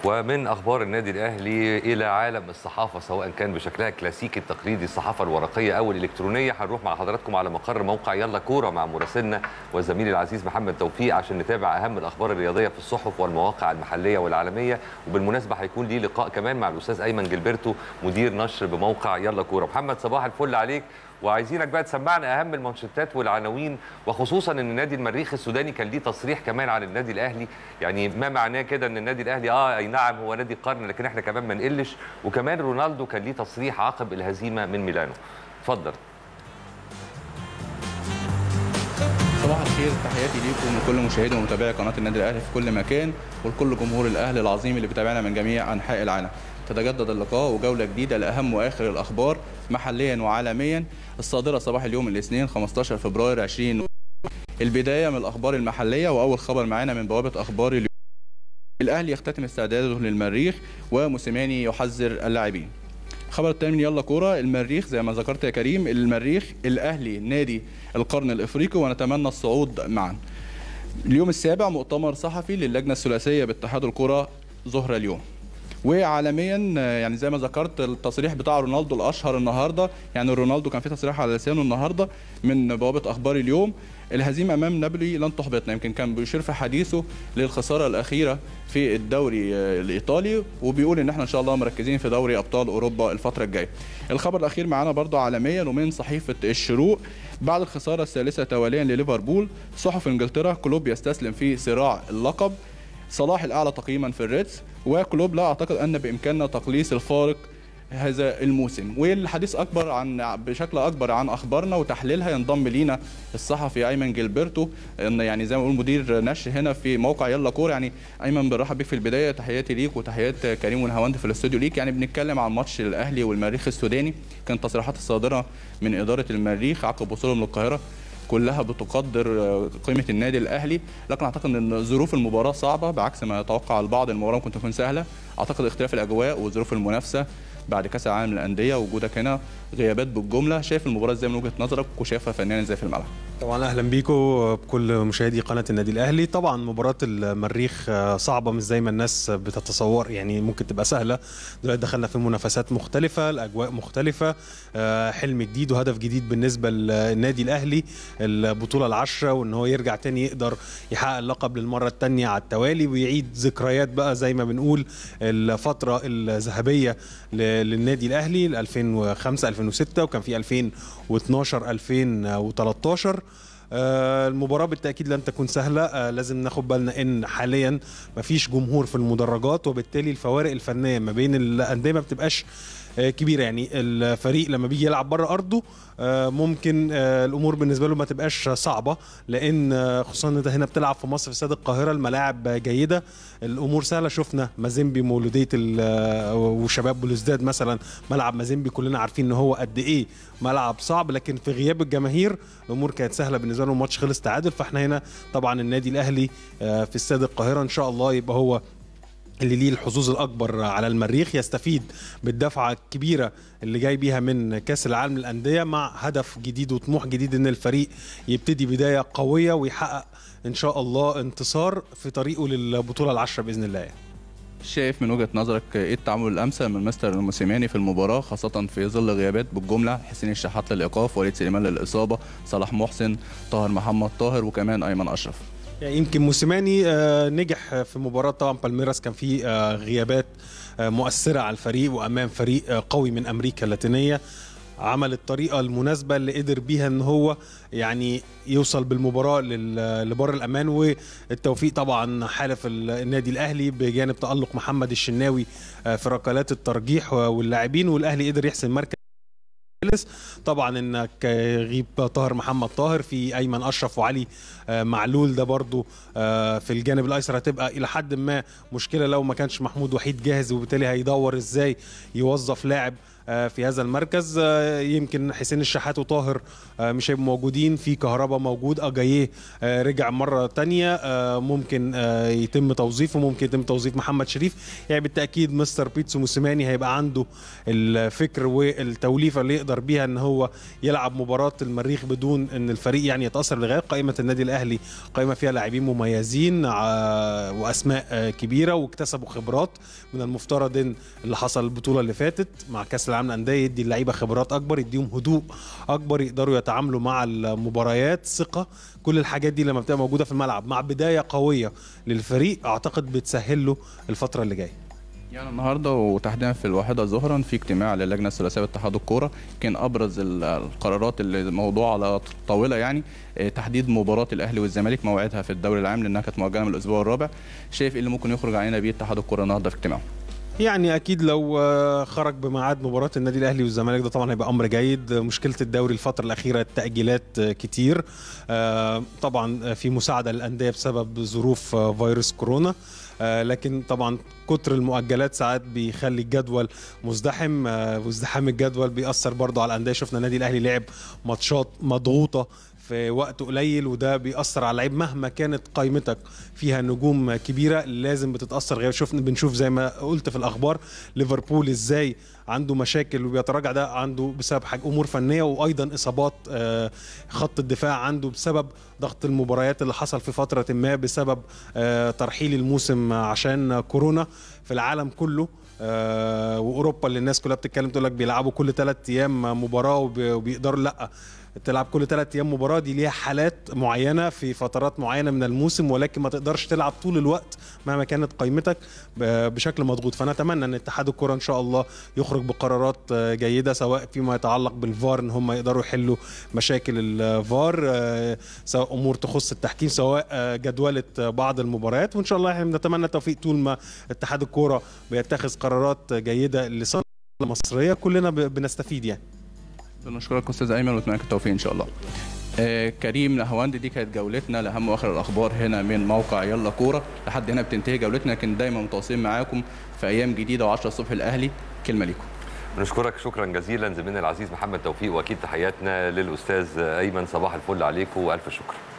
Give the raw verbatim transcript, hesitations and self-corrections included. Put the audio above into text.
ومن أخبار النادي الأهلي إلى عالم الصحافة، سواء كان بشكلها الكلاسيكي التقليدي الصحافة الورقية أو الإلكترونية. هنروح مع حضراتكم على مقر موقع يلا كورة مع مراسلنا وزميلي العزيز محمد توفيق عشان نتابع أهم الأخبار الرياضية في الصحف والمواقع المحلية والعالمية. وبالمناسبة هيكون لي لقاء كمان مع الأستاذ أيمن جلبرتو مدير نشر بموقع يلا كورة. محمد صباح الفل عليك، وعايزينك بقى تسمعنا اهم المانشيتات والعناوين، وخصوصا ان نادي المريخ السوداني كان ليه تصريح كمان عن النادي الاهلي. يعني ما معناه كده ان النادي الاهلي اه اي نعم هو نادي القرن، لكن احنا كمان ما نقلش. وكمان رونالدو كان ليه تصريح عقب الهزيمه من ميلانو. اتفضل. صباح الخير، تحياتي ليكم وكل مشاهدي ومتابعي قناه النادي الاهلي في كل مكان، ولكل جمهور الاهلي العظيم اللي بيتابعنا من جميع انحاء العالم. تتجدد اللقاء وجوله جديده لاهم واخر الاخبار محليا وعالميا الصادره صباح اليوم الاثنين خمستاشر فبراير عشرين. البدايه من الاخبار المحليه، واول خبر معانا من بوابه اخبار اليوم. الاهلي يختتم استعداده للمريخ وموسيماني يحذر اللاعبين. خبر الثاني من يلا كوره، المريخ زي ما ذكرت يا كريم، المريخ الاهلي نادي القرن الافريقي ونتمنى الصعود معا. اليوم السابع مؤتمر صحفي للجنه الثلاثيه باتحاد الكره ظهر اليوم. وعالميا يعني زي ما ذكرت التصريح بتاع رونالدو الاشهر النهارده، يعني رونالدو كان في تصريح على لسانه النهارده من بوابه اخبار اليوم: الهزيمه امام نابولي لن تحبطنا. يمكن كان بيشير في حديثه للخساره الاخيره في الدوري الايطالي، وبيقول ان احنا ان شاء الله مركزين في دوري ابطال اوروبا الفتره الجايه. الخبر الاخير معانا برضو عالميا ومن صحيفه الشروق: بعد الخساره الثالثه تواليا لليفربول، صحف انجلترا كلوب يستسلم في صراع اللقب، صلاح الاعلى تقييما في الريدز، وكلوب لا اعتقد ان بامكاننا تقليص الفارق هذا الموسم. والحديث اكبر عن بشكل اكبر عن اخبارنا وتحليلها ينضم لينا الصحفي ايمن جلبرتو، ان يعني زي ما بنقول مدير نشر هنا في موقع يلا كوره. يعني ايمن بنرحب بيك في البدايه، تحياتي ليك وتحيات كريم ونهاوند في الاستوديو ليك. يعني بنتكلم عن ماتش الاهلي والمريخ السوداني، كانت تصريحات الصادره من اداره المريخ عقب وصولهم للقاهره كلها بتقدر قيمه النادي الاهلي، لكن اعتقد ان ظروف المباراه صعبه بعكس ما يتوقع البعض. المباراه ممكن تكون سهله، اعتقد اختلاف الاجواء وظروف المنافسه بعد كاس العالم للانديه وجودك هنا، غيابات بالجمله. شايف المباراه ازاي من وجهه نظرك وشايفها فنيا ازاي في الملعب؟ طبعا اهلا بيكم بكل مشاهدي قناه النادي الاهلي. طبعا مباراه المريخ صعبه مش زي ما الناس بتتصور، يعني ممكن تبقى سهله. دلوقتي دخلنا في منافسات مختلفه، الاجواء مختلفه، حلم جديد وهدف جديد بالنسبه للنادي الاهلي، البطوله العشره، وان هو يرجع تاني يقدر يحقق اللقب للمره الثانيه على التوالي، ويعيد ذكريات بقى زي ما بنقول الفتره الذهبيه للنادي الاهلي ألفين وخمسة ألفين وستة، وكان في ألفين واثناشر ألفين وثلاثة عشر. آه المباراة بالتأكيد لن تكون سهلة. آه لازم ناخد بالنا ان حاليا مفيش جمهور في المدرجات، وبالتالي الفوارق الفنية ما بين الأندية ما بتبقاش آه كبيرة. يعني الفريق لما بيجي يلعب بره أرضه آه ممكن آه الأمور بالنسبة له ما تبقاش صعبة، لأن آه خصوصا ان انت هنا بتلعب في مصر في استاد القاهرة، الملاعب جيدة، الأمور سهلة. شفنا مازيمبي مولودية وشباب بلوزداد مثلا، ملعب مازيمبي كلنا عارفين ان هو قد ايه ملعب صعب، لكن في غياب الجماهير الامور كانت سهله بالنسبه له. الماتش خلص تعادل. فاحنا هنا طبعا النادي الاهلي في استاد القاهره ان شاء الله يبقى هو اللي ليه الحظوظ الاكبر على المريخ، يستفيد بالدفعه الكبيره اللي جاي بيها من كاس العالم للانديه، مع هدف جديد وطموح جديد ان الفريق يبتدي بدايه قويه ويحقق ان شاء الله انتصار في طريقه للبطوله العشره باذن الله. شايف من وجهه نظرك ايه التعامل الامثل من مستر موسيماني في المباراه، خاصه في ظل غيابات بالجمله؟ حسين الشحات للايقاف، وليد سليمان للاصابه، صلاح محسن، طاهر محمد طاهر، وكمان ايمن اشرف. يعني يمكن موسيماني نجح في مباراه طبعا بالميراس، كان في غيابات مؤثره على الفريق وامام فريق قوي من امريكا اللاتينيه. عمل الطريقه المناسبه اللي قدر بيها ان هو يعني يوصل بالمباراه لبر الامان، والتوفيق طبعا حالف النادي الاهلي بجانب تالق محمد الشناوي في ركلات الترجيح واللاعبين، والاهلي قدر يحسم مركز. طبعا انك يغيب طاهر محمد طاهر، في ايمن اشرف وعلي معلول، ده برضو في الجانب الايسر هتبقى الى حد ما مشكله لو ما كانش محمود وحيد جاهز، وبالتالي هيدور ازاي يوظف لاعب في هذا المركز. يمكن حسين الشحات وطاهر مش هيبقوا موجودين، في كهربا موجود، اجاييه رجع مره تانية، ممكن يتم توظيفه، ممكن يتم توظيف محمد شريف. يعني بالتاكيد مستر بيتسو موسيماني هيبقى عنده الفكر والتوليفه اللي يقدر يقدر بيها ان هو يلعب مباراه المريخ بدون ان الفريق يعني يتاثر للغايه. قائمه النادي الاهلي قائمه فيها لاعبين مميزين واسماء كبيره واكتسبوا خبرات. من المفترض ان اللي حصل البطوله اللي فاتت مع كاس العالم للانديه يدي اللعيبه خبرات اكبر، يديهم هدوء اكبر، يقدروا يتعاملوا مع المباريات، ثقه. كل الحاجات دي لما بتبقى موجوده في الملعب مع بدايه قويه للفريق اعتقد بتسهل له الفتره اللي جايه. يعني النهارده وتحديدا في الواحده ظهرا في اجتماع للجنه الثلاثيه باتحاد الكوره، كان ابرز القرارات اللي موضوع على طاوله يعني تحديد مباراه الاهلي والزمالك موعدها في الدوري العام لانها كانت مؤجله من الاسبوع الرابع. شايف ايه اللي ممكن يخرج علينا بيه اتحاد الكوره النهارده في اجتماعه؟ يعني اكيد لو خرج بميعاد مباراه النادي الاهلي والزمالك ده طبعا هيبقى امر جيد. مشكله الدوري الفتره الاخيره التاجيلات كتير، طبعا في مساعده للانديه بسبب ظروف فيروس كورونا، لكن طبعا كتر المؤجلات ساعات بيخلي الجدول مزدحم، وازدحام الجدول بيأثر برضه على الانديه. شفنا النادي الاهلي لعب ماتشات مضغوطه في وقت قليل وده بيأثر على اللعيب. مهما كانت قائمتك فيها نجوم كبيره لازم بتتأثر غير. شفنا بنشوف زي ما قلت في الاخبار ليفربول ازاي عنده مشاكل وبيتراجع، ده عنده بسبب حاجة امور فنيه وايضا اصابات خط الدفاع عنده بسبب ضغط المباريات اللي حصل في فتره ما بسبب ترحيل الموسم عشان كورونا في العالم كله. واوروبا اللي الناس كلها بتتكلم تقول لك بيلعبوا كل ثلاث ايام مباراه وبيقدروا لا تلعب كل ثلاث ايام مباراه. دي ليها حالات معينه في فترات معينه من الموسم، ولكن ما تقدرش تلعب طول الوقت مهما كانت قائمتك بشكل مضغوط. فنتمنى ان اتحاد الكره ان شاء الله يخرج بقرارات جيده سواء فيما يتعلق بالفار ان هم يقدروا يحلوا مشاكل الفار، سواء امور تخص التحكيم، سواء جدوله بعض المباريات. وان شاء الله احنا بنتمنى التوفيق طول ما اتحاد الكره بيتخذ قرارات جيده لصالح المصريه كلنا بنستفيد يعني. بنشكرك استاذ ايمن ونتمنى لك التوفيق ان شاء الله. آه كريم نهواند، دي كانت جولتنا لاهم واخر الاخبار هنا من موقع يلا كوره. لحد هنا بتنتهي جولتنا، لكن دايما متواصلين معاكم في ايام جديده وعشرة الصبح الاهلي. كلمه ليكم. بنشكرك شكرا جزيلا زميلنا العزيز محمد توفيق، واكيد تحياتنا للاستاذ ايمن. صباح الفل عليكم والف شكر.